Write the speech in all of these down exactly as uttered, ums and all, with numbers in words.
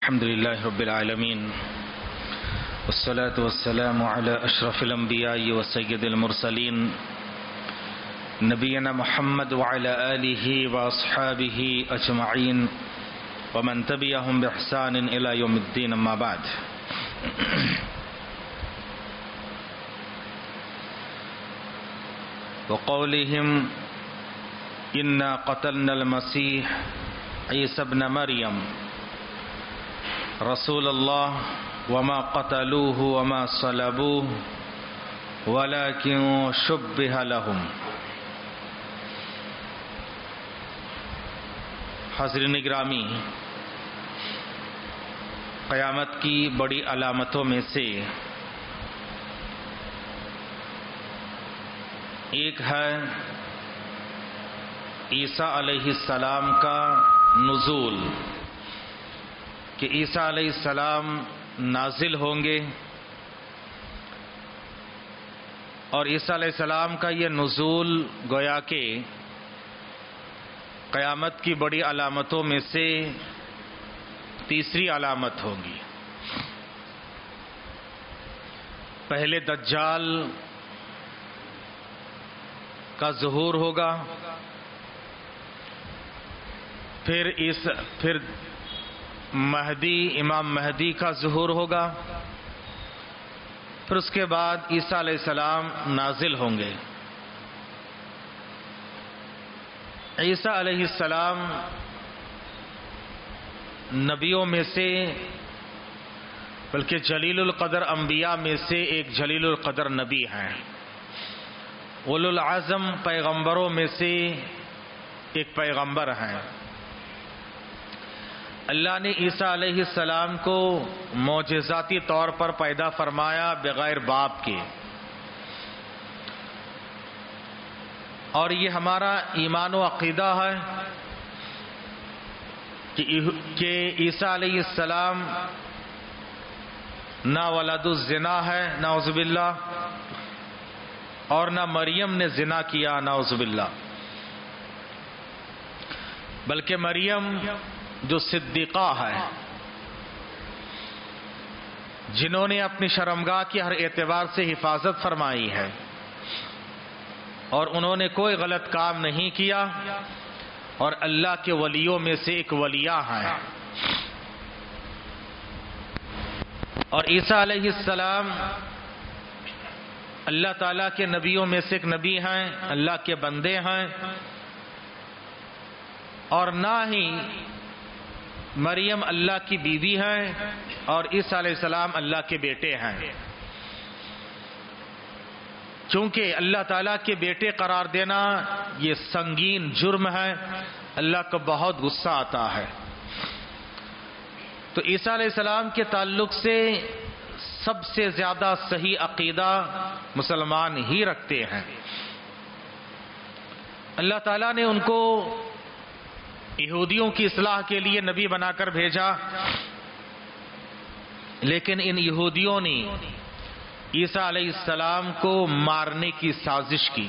الحمد لله رب العالمين والصلاة والسلام على أشرف الأنبياء وسيد المرسلين نبينا محمد وعلى آله وأصحابه أجمعين ومن تبعهم بإحسان إلى يوم الدين أما بعد. وقولهم إنا قتلنا المسيح عيسى ابن مريم رسول اللہ وما قتلوه وما صلبوه ولكن شبه لهم. حاضرین گرامی، قیامت کی بڑی علامتوں میں سے ایک ہے عیسیٰ علیہ السلام کا نزول، کہ عیسیٰ علیہ السلام نازل ہوں گے، اور عیسیٰ علیہ السلام کا یہ نزول گویا کہ قیامت کی بڑی علامتوں میں سے تیسری علامت ہوگی. پہلے دجال کا ظہور ہوگا، پھر اس پھر مہدی امام مہدی کا ظہور ہوگا، پھر اس کے بعد عیسیٰ علیہ السلام نازل ہوں گے. عیسیٰ علیہ السلام نبیوں میں سے، بلکہ جلیل القدر انبیاء میں سے ایک جلیل القدر نبی ہیں، اولو العزم پیغمبروں میں سے ایک پیغمبر ہیں. اللہ نے عیسیٰ علیہ السلام کو معجزاتی طور پر پیدا فرمایا بغیر باپ کے، اور یہ ہمارا ایمان و عقیدہ ہے کہ عیسیٰ علیہ السلام نہ ولد الزنا ہے نعوذ باللہ، اور نہ مریم نے زنا کیا نعوذ باللہ، بلکہ مریم جو صدیقہ ہے، جنہوں نے اپنی شرمگاہ کی ہر اعتبار سے حفاظت فرمائی ہے، اور انہوں نے کوئی غلط کام نہیں کیا، اور اللہ کے ولیوں میں سے ایک ولیہ ہیں. اور عیسیٰ علیہ السلام اللہ تعالیٰ کے نبیوں میں سے ایک نبی ہیں، اللہ کے بندے ہیں، اور نہ ہی مریم اللہ کی بیوی ہیں اور عیسیٰ علیہ السلام اللہ کے بیٹے ہیں. چونکہ اللہ تعالیٰ کے بیٹے قرار دینا یہ سنگین جرم ہے، اللہ کو بہت غصہ آتا ہے. تو عیسیٰ علیہ السلام کے تعلق سے سب سے زیادہ صحیح عقیدہ مسلمان ہی رکھتے ہیں. اللہ تعالیٰ نے ان کو یہودیوں کی اصلاح کے لیے نبی بنا کر بھیجا، لیکن ان یہودیوں نے عیسیٰ علیہ السلام کو مارنے کی سازش کی،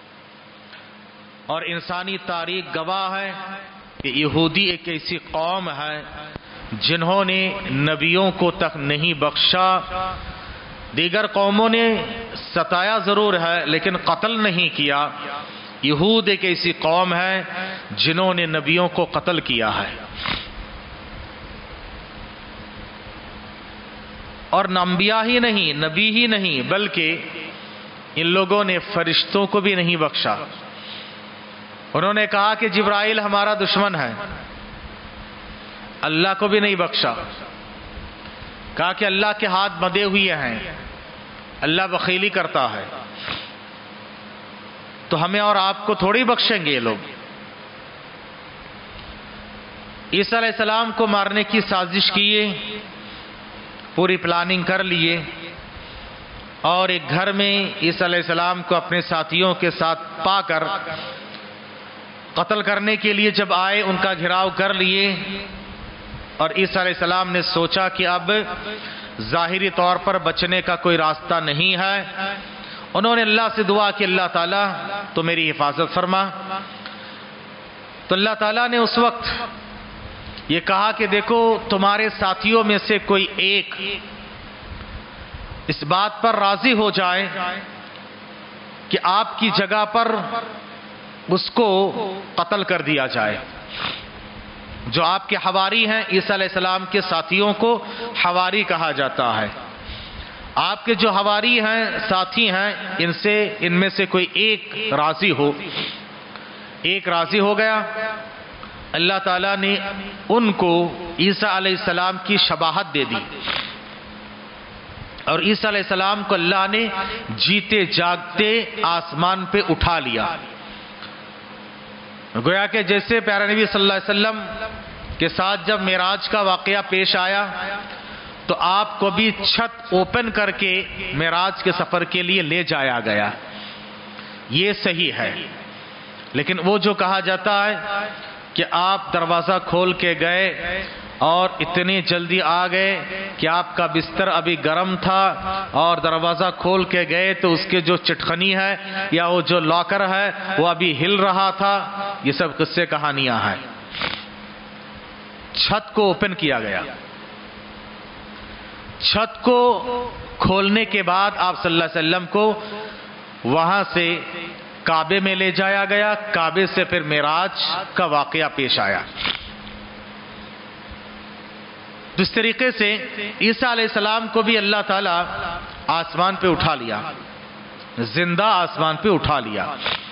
اور انسانی تاریخ گواہ ہے کہ یہودی ایک ایسی قوم ہے جنہوں نے نبیوں کو تک نہیں بخشا. دیگر قوموں نے ستایا ضرور ہے لیکن قتل نہیں کیا. یہود ایک ایسی قوم ہے جنہوں نے نبیوں کو قتل کیا ہے، اور انبیاء ہی نہیں، نبی ہی نہیں، بلکہ ان لوگوں نے فرشتوں کو بھی نہیں بخشا. انہوں نے کہا کہ جبرائیل ہمارا دشمن ہے، اللہ کو بھی نہیں بخشا. کہا کہ اللہ کے ہاتھ بندھے ہوئے ہیں، اللہ بخیلی کرتا ہے، تو ہمیں اور آپ کو تھوڑی بخشیں گے یہ لوگ. عیسیٰ علیہ السلام کو مارنے کی سازش کیے، پوری پلاننگ کر لیے، اور ایک گھر میں عیسیٰ علیہ السلام کو اپنے ساتھیوں کے ساتھ پا کر قتل کرنے کے لیے جب آئے، ان کا گھیراؤ کر لیے. اور عیسیٰ علیہ السلام نے سوچا کہ اب ظاہری طور پر بچنے کا کوئی راستہ نہیں ہے. انہوں نے اللہ سے دعا کہ اللہ تعالیٰ تو میری حفاظت فرما. تو اللہ تعالیٰ نے اس وقت یہ کہا کہ دیکھو تمہارے ساتھیوں میں سے کوئی ایک اس بات پر راضی ہو جائے کہ آپ کی جگہ پر اس کو قتل کر دیا جائے. جو آپ کے حواری ہیں، عیسیٰ علیہ السلام کے ساتھیوں کو حواری کہا جاتا ہے. آپ کے جو حواری ہیں، ساتھی ہیں، ان سے ان میں سے کوئی ایک راضی ہو. ایک راضی ہو گیا. اللہ تعالیٰ نے ان کو عیسیٰ علیہ السلام کی شباہت دے دی، اور عیسیٰ علیہ السلام کو اللہ نے جیتے جاگتے آسمان پہ اٹھا لیا. گویا کہ جیسے پیارے نبی صلی اللہ علیہ وسلم کے ساتھ جب معراج کا واقعہ پیش آیا تو آپ کو بھی چھت اوپن کر کے معراج کے سفر کے لیے لے جایا گیا. یہ صحیح ہے. لیکن وہ جو کہا جاتا ہے کہ آپ دروازہ کھول کے گئے اور اتنی جلدی آ گئے کہ آپ کا بستر ابھی گرم تھا اور دروازہ کھول کے گئے تو اس کے جو چٹخنی ہے یا وہ جو لاکر ہے وہ ابھی ہل رہا تھا، یہ سب قصے کہانیاں ہیں. چھت کو اوپن کیا گیا. چھت کو کھولنے کے بعد آپ صلی اللہ علیہ وسلم کو وہاں سے کعبے میں لے جایا گیا. کعبے سے پھر معراج کا واقعہ پیش آیا. اس طریقے سے عیسیٰ علیہ السلام کو بھی اللہ تعالیٰ آسمان پہ اٹھا لیا، زندہ آسمان پہ اٹھا لیا.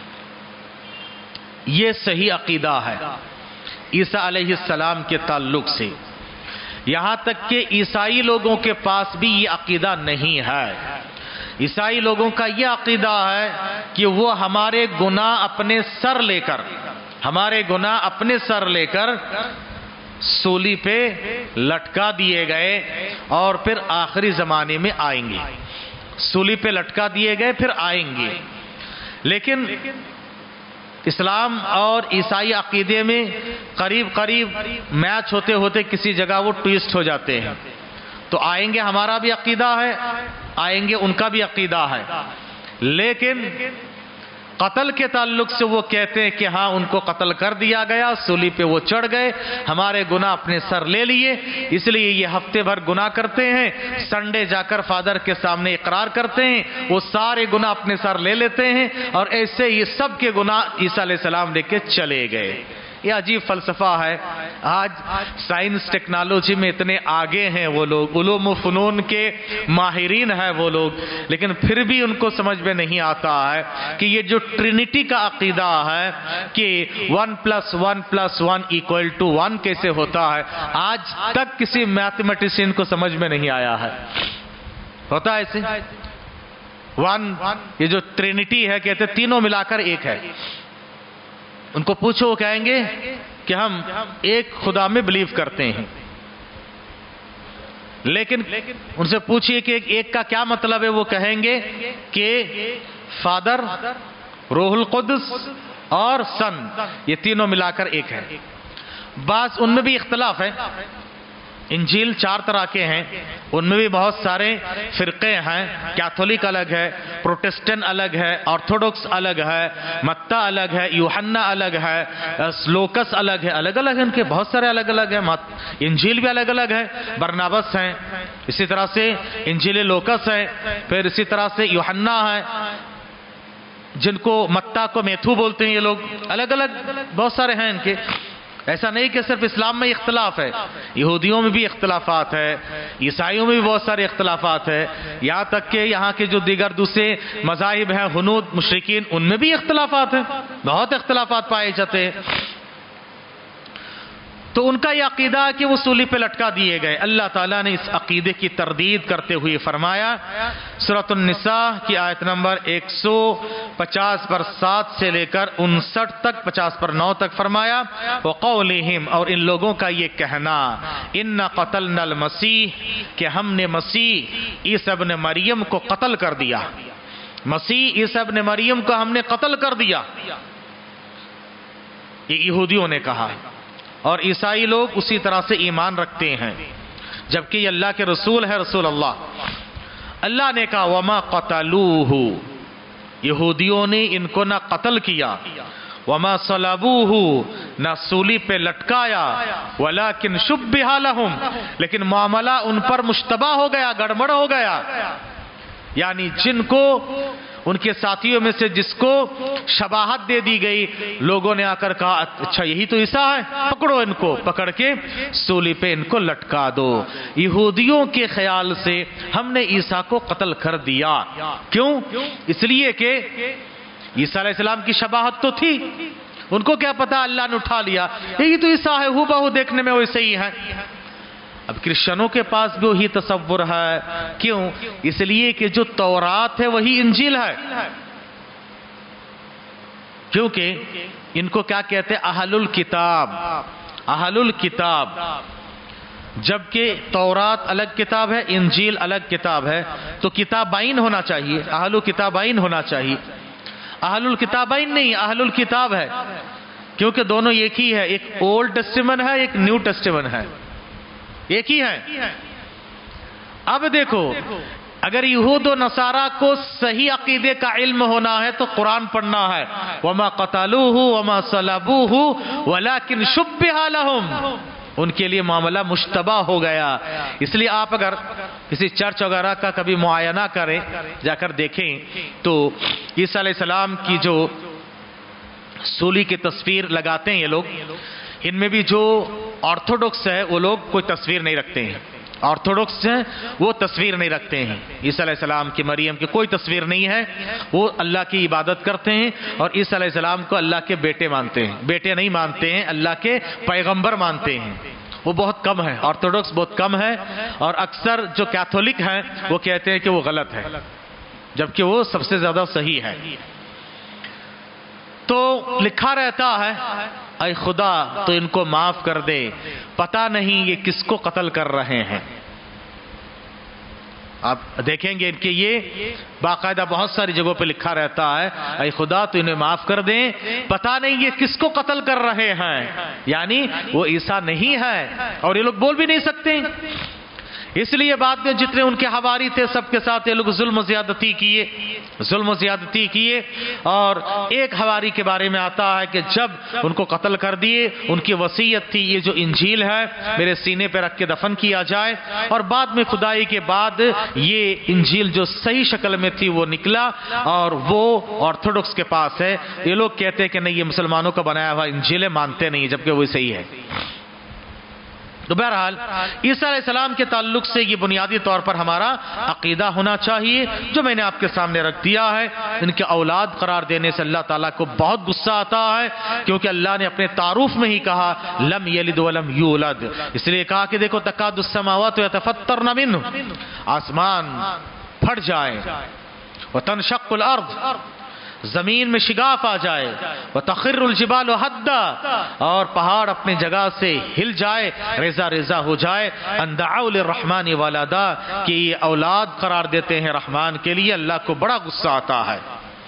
یہ صحیح عقیدہ ہے عیسیٰ علیہ السلام کے تعلق سے. یہاں تک کہ عیسائی لوگوں کے پاس بھی یہ عقیدہ نہیں ہے. عیسائی لوگوں کا یہ عقیدہ ہے کہ وہ ہمارے گناہ اپنے سر لے کر ہمارے گناہ اپنے سر لے کر سولی پہ لٹکا دیے گئے اور پھر آخری زمانے میں آئیں گے. سولی پہ لٹکا دیے گئے پھر آئیں گے. لیکن اسلام اور عیسائی عقیدے میں قریب قریب میچ ہوتے ہوتے کسی جگہ وہ ٹویسٹ ہو جاتے ہیں. تو آئیں گے ہمارا بھی عقیدہ ہے، آئیں گے ان کا بھی عقیدہ ہے. لیکن قتل کے تعلق سے وہ کہتے ہیں کہ ہاں ان کو قتل کر دیا گیا، سولی پہ وہ چڑھ گئے، ہمارے گناہ اپنے سر لے لیے، اس لیے یہ ہفتے بھر گناہ کرتے ہیں، سنڈے جا کر فادر کے سامنے اقرار کرتے ہیں، وہ سارے گناہ اپنے سر لے لیتے ہیں، اور ایسے یہ سب کے گناہ عیسیٰ علیہ السلام لے کے چلے گئے. یہ عجیب فلسفہ ہے. آج سائنس ٹیکنالوجی میں اتنے آگے ہیں وہ لوگ، علوم و فنون کے ماہرین ہیں وہ لوگ، لیکن پھر بھی ان کو سمجھ میں نہیں آتا ہے کہ یہ جو ٹرینٹی کا عقیدہ ہے کہ one plus one plus one equal to one کیسے ہوتا ہے، آج تک کسی میتھمیٹیشین کو سمجھ میں نہیں آیا ہے. ہوتا ہے ایسے ون، یہ جو ٹرینٹی ہے کہتے تینوں ملا کر ایک ہے. ان کو پوچھو وہ کہیں گے کہ ہم ایک خدا میں بلیو کرتے ہیں. لیکن ان سے پوچھئے کہ ایک کا کیا مطلب ہے، وہ کہیں گے کہ فادر، روح القدس اور سن، یہ تینوں ملا کر ایک ہے. بعض ان میں بھی اختلاف ہے. انجیل چار طرح کے ہیں، ان میں بھی بہت سارے فرقے ہیں. کیتھولک الگ ہے، پروٹسٹنٹ الگ ہے، آرتھوڈکس الگ ہے، متی الگ ہے، یوحنا الگ ہے، لوکس الگ ہے. الگ الگ ہیں ان کے بہت سارے الگ الگ ہیں. انجیل بھی الگ الگ ہے. برنابس ہیں، اسی طرح سے انجیل لوکس ہے، پھر اسی طرح سے یوحنا ہے، جن کو متی کو میتھو بولتے ہیں. یہ لوگ الگ الگ بہت سارے ہیں ان کے. ایسا نہیں کہ صرف اسلام میں اختلاف ہے، یہودیوں میں بھی اختلافات ہے، عیسائیوں میں بھی بہت سارے اختلافات ہے، یہاں تک کہ یہاں کے جو دیگر دوسرے مذاہب ہیں، ہنود، مشرکین، ان میں بھی اختلافات ہیں، بہت اختلافات پائے جاتے ہیں. تو ان کا یہ عقیدہ ہے کہ وہ سولی پہ لٹکا دیے گئے. اللہ تعالیٰ نے اس عقیدے کی تردید کرتے ہوئے فرمایا سورۃ النساء کی آیت نمبر ایک سو پچاس پر سات سے لے کر انسٹھ تک، پچاس پر نو تک فرمایا وَقَوْلِهِمْ، اور ان لوگوں کا یہ کہنا، اِنَّ قَتَلْنَا الْمَسِيحِ، کہ ہم نے مسیح عیسیٰ ابن مریم کو قتل کر دیا. مسیح عیسیٰ ابن مریم کو ہم نے قتل کر دیا. یہ یہودیوں نے کہا، اور عیسائی لوگ اسی طرح سے ایمان رکھتے ہیں، جبکہ یہ اللہ کے رسول ہے، رسول اللہ. اللہ نے کہا وَمَا قَتَلُوهُ، یہودیوں نے ان کو نہ قتل کیا، वमा सलबूहु, ना सूली पे लटकाया, वलाकिन शुब्बिहा लहुम, लेकिन मामला उन पर मुश्तबा हो गया, गड़बड़ हो गया। यानी जिनको उनके साथियों में से जिसको शबाहत दे दी गई, लोगों ने आकर कहा अच्छा यही तो ईसा है, पकड़ो इनको, पकड़ के सूली पे इनको लटका दो। यहूदियों के ख्याल से हमने ईसा को कत्ल कर दिया। क्यों? इसलिए कि ईसा अलैहिस्सलाम की शबाहत तो थी, उनको क्या पता अल्लाह ने उठा लिया, यही तो ईसा है, हूबहू देखने में वैसे ही है। अब क्रिश्चियनों के पास भी वही तसव्वुर है। क्यों? इसलिए कि जो तौरात है वही इंजील है। क्योंकि इनको क्या कहते हैं? अहलुल किताब, अहलुल किताब। जबकि तौरात अलग किताब है, इंजील अलग किताब है, तो किताबाइन होना चाहिए, अहलुल किताबाइन होना चाहिए। अहलुल किताबाइन नहीं, अहलुल किताब है, क्योंकि दोनों एक ही है, एक ओल्ड टेस्टामेंट है, एक न्यू टेस्टामेंट है, एक ही है। अब देखो, अगर यहूद और नसारा को सही अकीदे का इल्म होना है तो कुरान पढ़ना है, वमा क़तलूहु वमा सलबूहु वलाकिन शुब्बिहा लहुम, उनके लिए मामला मुश्तबा हो गया। इसलिए आप अगर किसी चर्च वगैरह का कभी मुआयना करें, जाकर देखें, तो ईसा अलैहिस्सलाम की जो सूली की तस्वीर लगाते हैं ये लोग, इनमें भी जो ऑर्थोडॉक्स है वो लोग कोई तस्वीर नहीं रखते हैं। ऑर्थोडॉक्स हैं वो तस्वीर नहीं रखते हैं, ईसा अलैहिस्सलाम की, मरियम की कोई तस्वीर नहीं है। वो अल्लाह की इबादत करते हैं और ईसा अलैहिस्सलाम को अल्लाह के बेटे मानते हैं। बेटे नहीं मानते हैं, अल्लाह के पैगंबर मानते हैं। वो बहुत कम है, ऑर्थोडॉक्स बहुत कम है। और अक्सर जो कैथोलिक हैं वो कहते हैं कि वो गलत है, जबकि वो सबसे ज्यादा सही है। तो लिखा रहता है, ऐ खुदा तो इनको माफ कर दे, पता नहीं ये किसको कत्ल कर रहे हैं। आप देखेंगे इनके ये बाकायदा बहुत सारी जगहों पे लिखा रहता है, ऐ खुदा तो इन्हें माफ कर दे, पता नहीं ये किसको कत्ल कर रहे हैं। यानी वो ईसा नहीं है और ये लोग बोल भी नहीं सकते। इसलिए बाद में जितने उनके हवारी थे सबके साथ ये लोग जुल्म ज़्यादती किए, जुल्म ज़्यादती किए। और एक हवारी के बारे में आता है कि जब उनको कत्ल कर दिए, उनकी वसीयत थी ये जो इंजील है मेरे सीने पे रख के दफन किया जाए। और बाद में खुदाई के बाद ये इंजील जो सही शक्ल में थी वो निकला और वो ऑर्थोडॉक्स के पास है। ये लोग कहते हैं कि नहीं ये मुसलमानों का बनाया हुआ इंजील है, मानते नहीं, जबकि वो सही है। तो बहरहाल ईसा अलैहिस्सलाम के ताल्लुक से ये बुनियादी तौर पर हमारा अकीदा होना चाहिए, जो मैंने आपके सामने रख दिया है। इनके औलाद करार देने से अल्लाह ताला को बहुत गुस्सा आता है, क्योंकि अल्लाह ने अपने तारुफ में ही कहा लम यलिद वलम यूलद। इसलिए कहा कि देखो तकादुस समावातु यतफत्तरन मिन्हु, आसमान फट जाए, व तनशक्कुल अर्द, जमीन में शिगाफ आ जाए, व तखिरुल जिबालु हद्दा, और पहाड़ अपनी जगह से हिल जाए, रेजा रेजा हो जाए। अंदअउ लिर्रहमानि वलदा, कि ये औलाद करार देते हैं रहमान के लिए, अल्लाह को बड़ा गुस्सा आता है।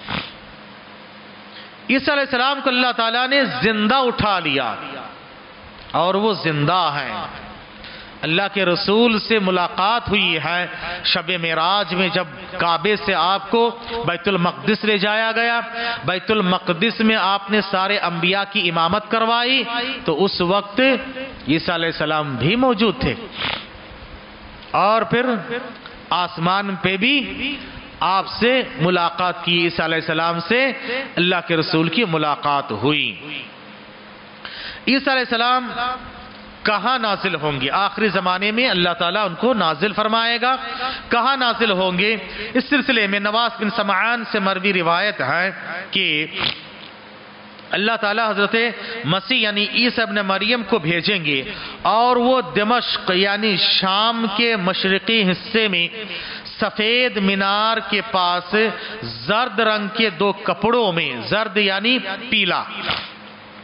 ईसा अलैहिस्सलाम को अल्लाह ताला ने जिंदा उठा लिया और वो जिंदा है। अल्लाह के रसूल से मुलाकात हुई है शब मेराज में, जब काबे से आपको बैतुल मक़दिस ले जाया गया। बैतुल मक़दिस में आपने सारे अंबिया की इमामत करवाई, तो उस वक्त ईसा अलैहिस्सलाम भी मौजूद थे। और फिर आसमान पे भी आपसे मुलाकात की, ईसा अलैहिस्सलाम से अल्लाह के रसूल की मुलाकात हुई। ईसा अलैहिस्सलाम कहाँ नाजिल होंगे? आखिरी जमाने में अल्लाह ताला उनको नाजिल फरमाएगा। कहाँ नाजिल होंगे? इस सिलसिले में नवास बिन समआन से मरवी रिवायत है कि अल्लाह ताला हजरत मसीह यानी ईसा इब्न मरियम को भेजेंगे और वो दमिश्क यानी शाम के मशरिकी हिस्से में सफेद मीनार के पास जर्द रंग के दो कपड़ों में, जर्द यानी पीला,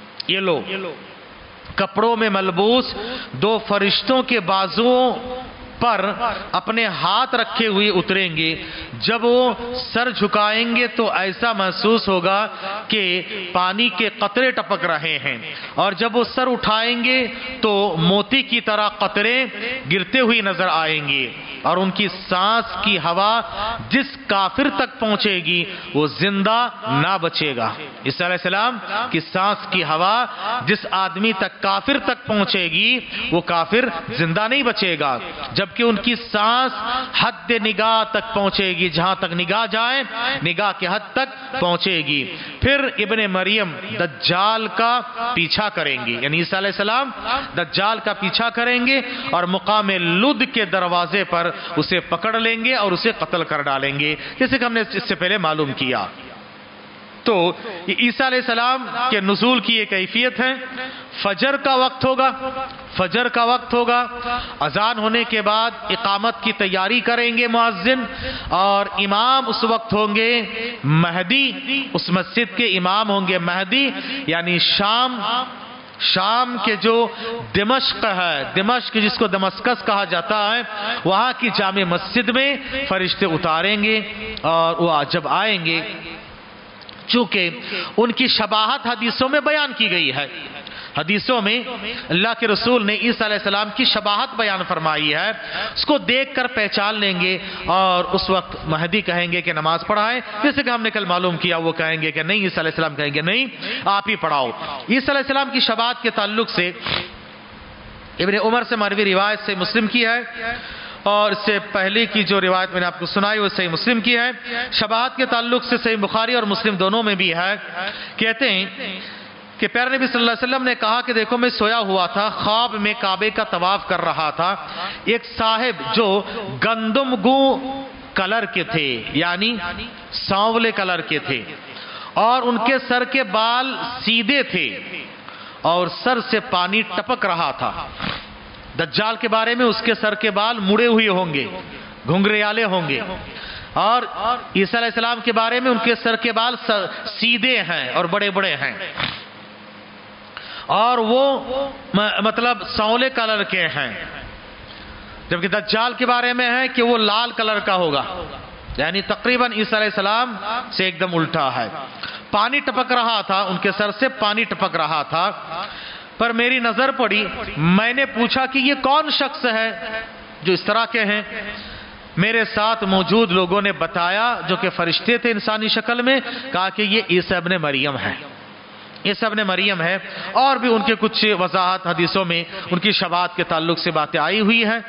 येलो कपड़ों में मलबूस दो फरिश्तों के बाजुओं پر اپنے ہاتھ رکھے ہوئے اتریں گے. جب وہ سر جھکائیں گے تو ایسا محسوس ہوگا کہ پانی کے قطرے ٹپک رہے ہیں, اور جب وہ سر اٹھائیں گے تو موتی کی طرح قطرے گرتے ہوئی نظر آئیں گے, اور ان کی سانس کی ہوا جس کافر تک پہنچے گی وہ زندہ نہ بچے گا. عیسیٰ علیہ السلام کی سانس کی ہوا جس آدمی تک کافر تک پہنچے گی وہ کافر زندہ نہیں بچے گا, جبکہ ان کی سانس حد نگاہ تک پہنچے گی, جہاں تک نگاہ جائے نگاہ کے حد تک پہنچے گی. پھر ابن مریم دجال کا پیچھا کریں گے, یعنی عیسیٰ علیہ السلام دجال کا پیچھا کریں گے اور مقام لد کے دروازے پر اسے پکڑ لیں گے اور اسے قتل کر ڈالیں گے, جیسے کہ ہم نے اس سے پہلے معلوم کیا. تو عیسیٰ علیہ السلام کے نزول کی یہ کیفیت ہے. فجر کا وقت ہوگا, فجر کا وقت ہوگا, اذان ہونے کے بعد اقامت کی تیاری کریں گے مؤذن, اور امام اس وقت ہوں گے مہدی, اس مسجد کے امام ہوں گے مہدی, یعنی شام شام کے جو دمشق ہے, دمشق جس کو دمسکس کہا جاتا ہے, وہاں کی جامع مسجد میں فرشتے اتاریں گے, اور وہ جب آئیں گے, چونکہ ان کی شباہت حدیثوں میں بیان کی گئی ہے, حدیثوں میں اللہ کے رسول نے عیسیٰ علیہ السلام کی شباہت بیان فرمائی ہے, اس کو دیکھ کر پہچان لیں گے, اور اس وقت مہدی کہیں گے کہ نماز پڑھائیں, جیسے کہ ہم نے کل معلوم کیا, وہ کہیں گے کہ نہیں, عیسیٰ علیہ السلام کہیں گے نہیں آپ ہی پڑھاؤ. عیسیٰ علیہ السلام کی شباہت کے تعلق سے ابن عمر سے مروی روایت سے مسلم کی ہے, اور اس سے پہلے کی جو روایت میں نے آپ کو سنائی وہ صحیح مسلم کی ہے. شباہت کے تعلق سے صحیح بخاری اور مسلم دونوں میں بھی ہے. کہتے ہیں کہ پیارے نبی صلی اللہ علیہ وسلم نے کہا کہ دیکھو میں سویا ہوا تھا, خواب میں کعبے کا طواف کر رہا تھا, ایک صاحب جو گندم گو کلر کے تھے, یعنی سانولے کلر کے تھے, اور ان کے سر کے بال سیدھے تھے اور سر سے پانی ٹپک رہا تھا. دجال کے بارے میں اس کے سر کے بال مڑے ہوئے ہوں گے, گھنگریالے ہوں گے, اور عیسیٰ علیہ السلام کے بارے میں ان کے سر کے بال سیدھے ہیں اور بڑے بڑے ہیں, اور وہ مطلب سانولے کلر کے ہیں. جبکہ دجال کے بارے میں ہے کہ وہ لال کلر کا ہوگا, یعنی تقریباً عیسیٰ علیہ السلام سے ایک دم الٹا ہے. پانی ٹپک رہا تھا, ان کے سر سے پانی ٹپک رہا تھا. پر میری نظر پڑی, میں نے پوچھا کہ یہ کون شخص ہے جو اس طرح کے ہیں. میرے ساتھ موجود لوگوں نے بتایا, جو کہ فرشتے تھے انسانی شکل میں, کہا کہ یہ عیسیٰ ابن مریم ہے, عیسیٰ ابن مریم ہے. اور بھی ان کے کچھ وضاحت حدیثوں میں ان کی شباہت کے تعلق سے باتیں آئی ہوئی ہیں,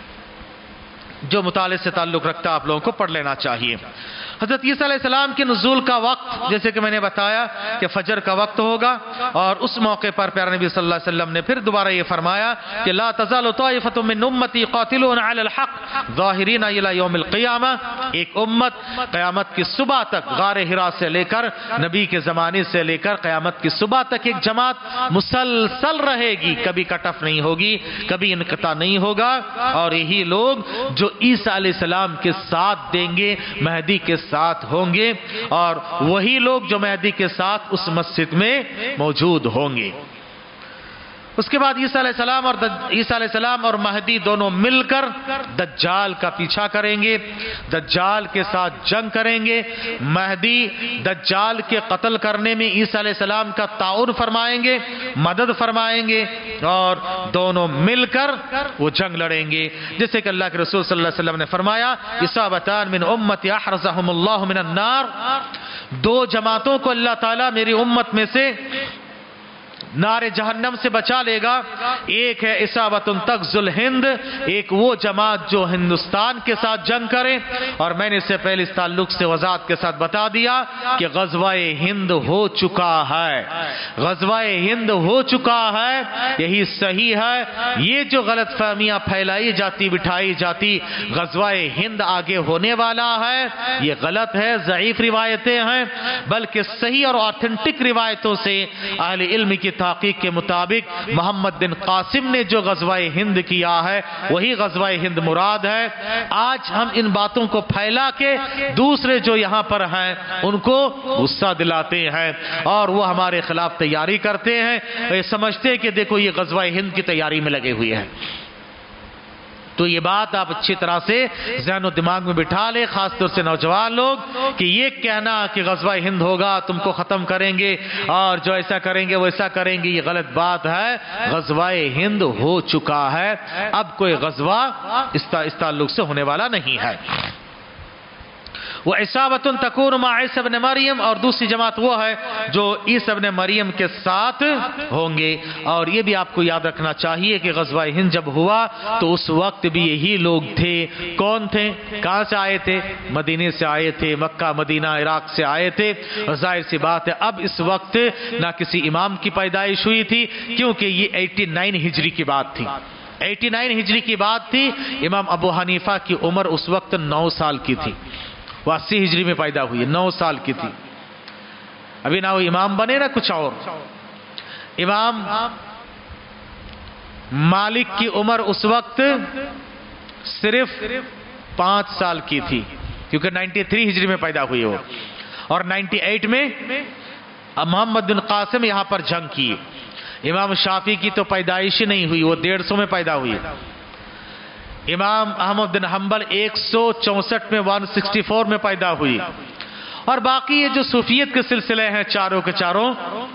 جو مطالعے سے تعلق رکھتا آپ لوگوں کو پڑھ لینا چاہیے. حضرت عیسیٰ علیہ السلام کے نزول کا وقت جیسے کہ میں نے بتایا کہ فجر کا وقت ہوگا, اور اس موقع پر پیارے نبی صلی اللہ علیہ وسلم نے پھر دوبارہ یہ فرمایا کہ لا تزال طائفۃ من امتی قاتلون علی الحق ظاہرین الی یوم القیامہ. ایک امت قیامت کی صبح تک, غار حرا سے لے کر نبی کے زمانے سے لے کر قیامت کی صبح تک ایک جماعت مسلسل رہے گی, کبھی کٹ آف نہیں ہوگی, کبھی انقطاع نہیں ہوگا. اور یہی لوگ جو عیسیٰ علیہ السلام کے ساتھ دیں گے, مہدی کے ساتھ ہوں گے, اور وہی لوگ جو مہدی کے ساتھ اس مسجد میں موجود ہوں گے. اس کے بعد عیسیٰ علیہ السلام اور عیسیٰ علیہ السلام اور مہدی دونوں مل کر دجال کا پیچھا کریں گے, دجال کے ساتھ جنگ کریں گے. مہدی دجال کے قتل کرنے میں عیسیٰ علیہ السلام کا تعاون فرمائیں گے, مدد فرمائیں گے, اور دونوں مل کر وہ جنگ لڑیں گے. جیسے کہ اللہ کے رسول صلی اللہ علیہ وسلم نے فرمایا, اصابتان من امتی احرزهم اللہ من النار, دو جماعتوں کو اللہ تعالیٰ میری امت میں سے نار جہنم سے بچا لے گا. ایک ہے اصابت تغزو الہند, ایک وہ جماعت جو ہندوستان کے ساتھ جنگ کرے. اور میں نے اس سے پہلے اس تعلق سے وضاحت کے ساتھ بتا دیا کہ غزوہ ہند ہو چکا ہے, غزوہ ہند ہو چکا ہے, یہی صحیح ہے. یہ جو غلط فہمیاں پھیلائی جاتی بٹھائی جاتی غزوہ ہند آگے ہونے والا ہے, یہ غلط ہے, ضعیف روایتیں ہیں. بلکہ صحیح اور آتھنٹک روایتوں سے اہل علم کی تحقیق کے مطابق محمد بن قاسم نے جو غزوہ ہند کیا ہے وہی غزوہ ہند مراد ہے. آج ہم ان باتوں کو پھیلا کے دوسرے جو یہاں پر ہیں ان کو غصہ دلاتے ہیں, اور وہ ہمارے خلاف تیاری کرتے ہیں, یہ سمجھتے ہیں کہ دیکھو یہ غزوہ ہند کی تیاری میں لگے ہوئے ہیں. تو یہ بات آپ اچھی طرح سے ذہن و دماغ میں بٹھا لیں، خاص طور سے نوجوان لوگ، کہ یہ کہنا کہ غزوہ ہند ہوگا تم کو ختم کریں گے اور جو ایسا کریں گے وہ ایسا کریں گے، یہ غلط بات ہے۔ غزوہ ہند ہو چکا ہے، اب کوئی غزوہ اس تعلق سے ہونے والا نہیں ہے۔ وہ عصابۃ تکون مع عیسی ابن مریم، اور دوسری جماعت وہ ہے جو عیسی ابن مریم کے ساتھ ہوں گے۔ اور یہ بھی آپ کو یاد رکھنا چاہیے کہ غزوہ ہند جب ہوا تو اس وقت بھی یہی لوگ تھے۔ کون تھے؟ کہاں سے آئے تھے؟ مدینے سے آئے تھے، مکہ مدینہ عراق سے آئے تھے۔ اور ظاہر سی بات ہے اب اس وقت نہ کسی امام کی پیدائش ہوئی تھی، کیونکہ یہ اٹھاسی ہجری کی بات تھی، اٹھاسی ہجری کی بات تھی۔ امام ابو حنیفہ کی عمر اس وقت نو سال کی تھی، وہ اسی ہجری میں پیدا ہوئی، نو سال کی تھی۔ ابھی نہ وہ امام بنے نہ کچھ اور۔ امام مالک کی عمر اس وقت صرف پانچ سال کی تھی، کیونکہ نائنٹی تھری ہجری میں پیدا ہوئی وہ، اور نائنٹی ایٹ میں محمد بن قاسم یہاں پر جنگ کی۔ امام شافعی کی تو پیدائش ہی نہیں ہوئی، وہ ڈیڑھ سو میں پیدا ہوئی۔ امام احمد بن حنبل ایک سو چونسٹھ میں ون سکسٹی فور میں پیدا ہوئی، اور باقی یہ جو صوفیت کے سلسلے ہیں چاروں کے چاروں،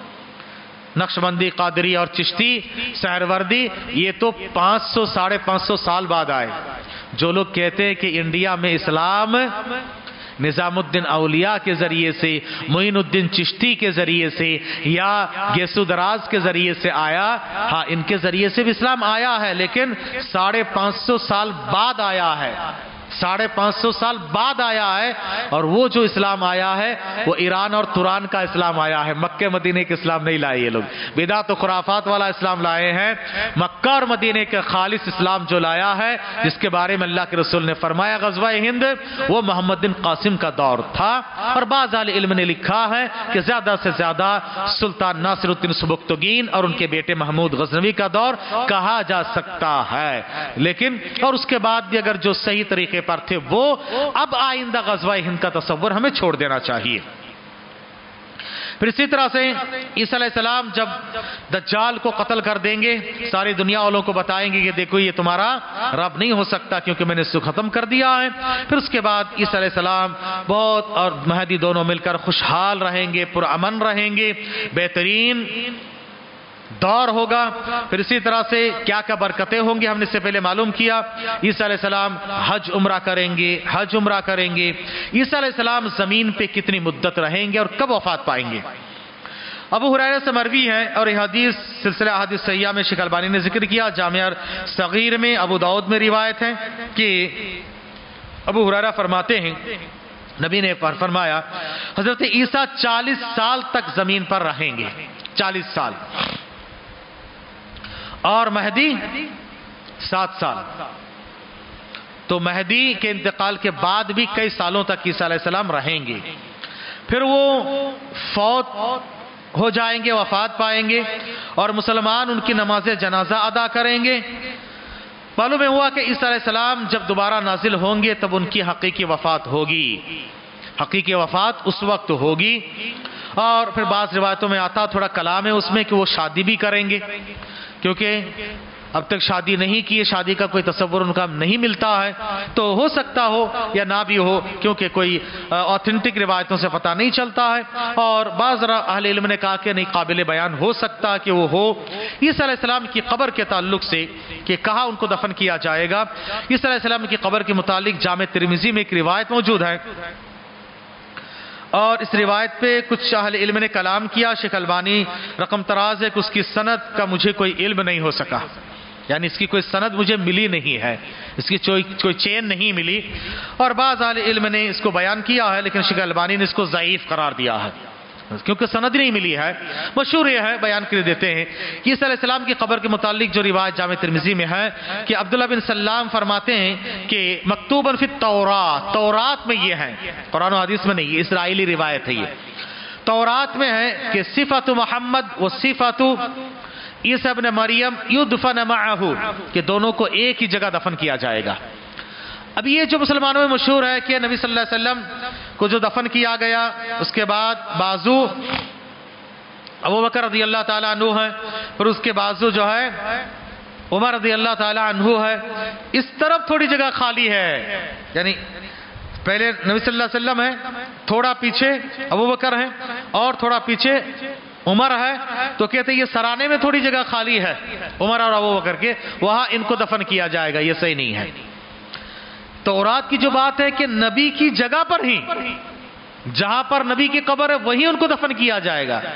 نقشبندی، قادری اور چشتی، سہروردی، یہ تو پانچ سو ساڑھے پانچ سو سال بعد آئے۔ جو لوگ کہتے ہیں کہ انڈیا میں اسلام نظام الدین اولیاء کے ذریعے سے، معین الدین چشتی کے ذریعے سے، یا گیسو دراز کے ذریعے سے آیا، ہاں ان کے ذریعے سے بھی اسلام آیا ہے، لیکن ساڑھے پانچ سو سال بعد آیا ہے، ساڑھے پانچ سو سال بعد آیا ہے۔ اور وہ جو اسلام آیا ہے وہ ایران اور توران کا اسلام آیا ہے، مکہ مدینے کے اسلام نہیں لائے یہ لوگ، بدعت و خرافات والا اسلام لائے ہیں۔ مکہ اور مدینے کے خالص اسلام جو لایا ہے، جس کے بارے میں اللہ کے رسول نے فرمایا غزوہ ہند وہ محمد بن قاسم کا دور تھا، اور بعض اہل علم نے لکھا ہے کہ زیادہ سے زیادہ سلطان ناصر الدین سبکتگین اور ان کے بیٹے محمود غزنوی کا دور کہا جا سکتا ہے، لیکن اور اس کے بعد بھی اگر جو صحیح طریقے پر تھے وہ، اب آئندہ غزوہ ہند کا تصور ہمیں چھوڑ دینا چاہیے۔ پھر اسی طرح سے عیسیٰ علیہ السلام جب دجال کو قتل کر دیں گے، ساری دنیا والوں کو بتائیں گے کہ دیکھو یہ تمہارا رب نہیں ہو سکتا کیونکہ میں نے اس کو ختم کر دیا ہے۔ پھر اس کے بعد عیسیٰ علیہ السلام بہت اور مہدی دونوں مل کر خوشحال رہیں گے، پرامن رہیں گے، بہترین دور ہوگا۔ پھر اسی طرح سے کیا کیا برکتیں ہوں گی ہم نے اس سے پہلے معلوم کیا۔ عیسیٰ علیہ السلام حج عمرہ کریں گے، حج عمرہ کریں گے۔ عیسیٰ علیہ السلام زمین پہ کتنی مدت رہیں گے اور کب وفات پائیں گے؟ ابو ہریرہ سے مروی ہے، اور یہ حدیث سلسلہ احادیث صحیحہ میں شیخ البانی نے ذکر کیا، جامعہ صغیر میں، ابو داؤد میں روایت ہے کہ ابو ہریرہ فرماتے ہیں نبی نے فرمایا حضرت عیسیٰ چالیس سال تک زمین پر رہیں گے، چالیس سال، اور مہدی سات سال۔ تو مہدی کے انتقال کے بعد بھی کئی سالوں تک عیسیٰ علیہ السلام رہیں گے، پھر وہ فوت ہو جائیں گے، وفات پائیں گے، اور مسلمان ان کی نماز جنازہ ادا کریں گے۔ معلوم ہوا کہ عیسیٰ علیہ السلام جب دوبارہ نازل ہوں گے تب ان کی حقیقی وفات ہوگی، حقیقی وفات اس وقت ہوگی۔ اور پھر بعض روایتوں میں آتا تھوڑا کلام ہے اس میں کہ وہ شادی بھی کریں گے، کیونکہ اب تک شادی نہیں کی ہے، شادی کا کوئی تصور ان کا نہیں ملتا ہے، تو ہو سکتا ہو یا نہ بھی ہو، کیونکہ کوئی آتھنٹک روایتوں سے پتہ نہیں چلتا ہے۔ اور بعض اہل علم نے کہا کہ نہیں، قابل بیان ہو سکتا کہ وہ ہو۔ عیسیٰ علیہ السلام کی قبر کے تعلق سے کہ کہاں ان کو دفن کیا جائے گا، عیسیٰ علیہ السلام کی قبر کے متعلق جامع ترمذی میں ایک روایت موجود ہے، اور اس روایت پہ کچھ اہل علم نے کلام کیا۔ شیخ البانی رقم تراز ہے کہ اس کی سند کا مجھے کوئی علم نہیں ہو سکا، یعنی اس کی کوئی سند مجھے ملی نہیں ہے، اس کی کوئی چین نہیں ملی، اور بعض اہل علم نے اس کو بیان کیا ہے، لیکن شیخ البانی نے اس کو ضعیف قرار دیا ہے کیونکہ سند نہیں ملی ہے۔ مشہور یہ ہے، بیان کر دیتے ہیں کہ عیسیٰ علیہ السلام کی قبر کے متعلق جو روایت جامع ترمذی میں ہے کہ عبداللہ بن سلام فرماتے ہیں کہ مکتوباً فی التورات، تورات میں یہ ہے، قرآن و حدیث میں نہیں، یہ اسرائیلی روایت ہے، یہ تورات میں ہے کہ صفت محمد و صفت عیسیٰ ابن مریم یدفن معہ، کہ دونوں کو ایک ہی جگہ دفن کیا جائے گا۔ اب یہ جو مسلمانوں میں مشہور ہے کہ نبی صلی اللہ علیہ وسلم کو جو دفن کیا گیا، اس کے بعد بازو ابو بکر رضی اللہ تعالیٰ عنہ ہے، پھر اس کے بازو جو ہے عمر رضی اللہ تعالی عنہ ہے، اس طرف تھوڑی جگہ خالی ہے، یعنی پہلے نبی صلی اللہ علیہ وسلم ہے، تھوڑا پیچھے ابو بکر ہے اور تھوڑا پیچھے عمر ہے، تو کہتے ہیں یہ سرانے میں تھوڑی جگہ خالی ہے عمر اور ابو بکر کے، وہاں ان کو دفن کیا جائے گا، یہ صحیح نہیں ہے۔ تورات کی جو بات ہے کہ نبی کی جگہ پر ہی، جہاں پر نبی کی قبر ہے وہیں ان کو دفن کیا جائے گا،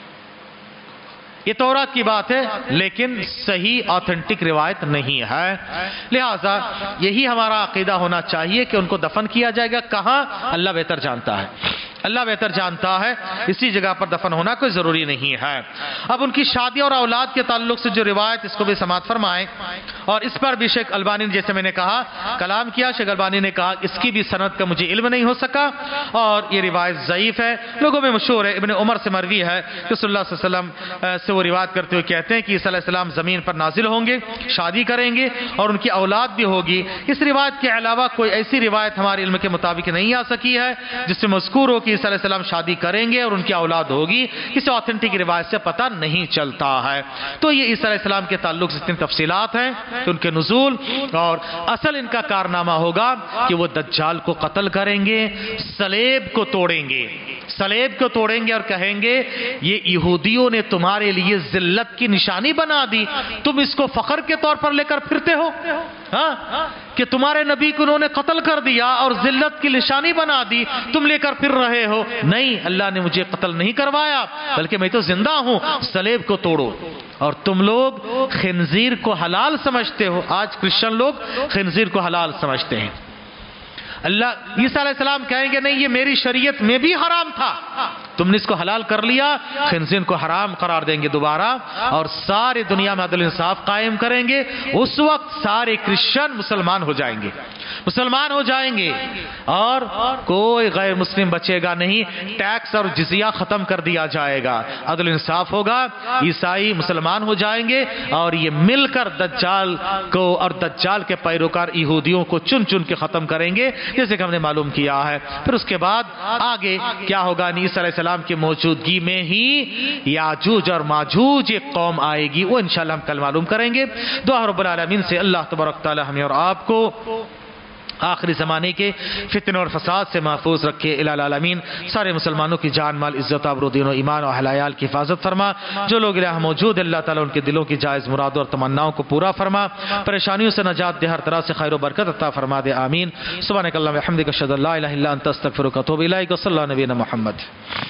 یہ تورات کی بات ہے، لیکن صحیح آتھنٹک روایت نہیں ہے، لہذا یہی ہمارا عقیدہ ہونا چاہیے کہ ان کو دفن کیا جائے گا، کہاں اللہ بہتر جانتا ہے، اللہ بہتر جانتا ہے، اسی جگہ پر دفن ہونا کوئی ضروری نہیں ہے۔ اب ان کی شادی اور اولاد کے تعلق سے جو روایت، اس کو بھی سماعت فرمائیں، اور اس پر بھی شیخ البانی نے، جیسے میں نے کہا کلام کیا، شیخ البانی نے کہا اس کی بھی سند کا مجھے علم نہیں ہو سکا اور یہ روایت ضعیف ہے، لوگوں میں مشہور ہے، ابن عمر سے مروی ہے کہ صلی اللہ علیہ وسلم سے وہ روایت کرتے ہوئے کہتے ہیں کہ عیسیٰ علیہ السلام زمین پر نازل ہوں گے، شادی کریں گے اور ان کی اولاد بھی ہوگی۔ اس روایت کے علاوہ کوئی ایسی روایت ہمارے علم کے مطابق نہیں آ سکی ہے جس سے مذکور ہو کہ عیسیٰ علیہ السلام شادی کریں گے اور ان کی اولاد ہوگی، کسی آتھنٹک روایت سے پتہ نہیں چلتا ہے۔ تو یہ عیسیٰ علیہ السلام کے تعلق سے اتنی تفصیلات ہیں کہ ان کے نزول اور اصل ان کا کارنامہ ہوگا کہ وہ دجال کو قتل کریں گے، صلیب کو توڑیں گے، صلیب کو توڑیں گے اور کہیں گے یہ یہودیوں نے تمہارے لیے ذلت کی نشانی بنا دی، تم اس کو فخر کے طور پر لے کر پھرتے ہو، ہاں کہ تمہارے نبی کو انہوں نے قتل کر دیا اور ذلت کی نشانی بنا دی، تم لے کر پھر رہے ہو۔ نہیں، اللہ نے مجھے قتل نہیں کروایا بلکہ میں تو زندہ ہوں، صلیب کو توڑو۔ اور تم لوگ خنزیر کو حلال سمجھتے ہو، آج کرسچن لوگ خنزیر کو حلال سمجھتے ہیں۔ اللہ عیسیٰ علیہ السلام کہیں گے نہیں، یہ میری شریعت میں بھی حرام تھا، تم نے اس کو حلال کر لیا، خنزیر کو حرام قرار دیں گے دوبارہ، اور ساری دنیا میں عدل انصاف قائم کریں گے۔ اس وقت سارے کرسچن مسلمان ہو جائیں گے، مسلمان ہو جائیں گے اور کوئی غیر مسلم بچے گا نہیں، ٹیکس اور جزیہ ختم کر دیا جائے گا، عدل انصاف ہوگا، عیسائی مسلمان ہو جائیں گے اور یہ مل کر دجال کو اور دجال کے پیروکار یہودیوں کو چن چن کے ختم کریں گے، جیسے کہ ہم نے معلوم کیا ہے۔ پھر اس کے بعد آگے کیا ہوگا، عیسیٰ علیہ السلام کی موجودگی میں ہی یاجوج اور ماجوج ایک قوم آئے گی، وہ انشاءاللہ ہم کل معلوم کریں گے۔ دعا رب العالمین سے اللہ تبارک تعالی ہمیں اور آپ کو آخری زمانے کے فتن اور فساد سے محفوظ رکھے الہ العالمین، سارے مسلمانوں کی جان مال عزت آبرو دین و ایمان و حلال کی حفاظت فرما، جو لوگ الہ موجود اللہ تعالیٰ ان کے دلوں کی جائز مرادوں اور تمناؤں کو پورا فرما، پریشانیوں سے نجات دے، ہر طرح سے خیر و برکت عطا فرما دے، آمین۔ سبحانک اللہم و بحمدک اشہد ان لا الہ الا انت استغفرک و اتوب الیک، صلی اللہ نبینا محمد۔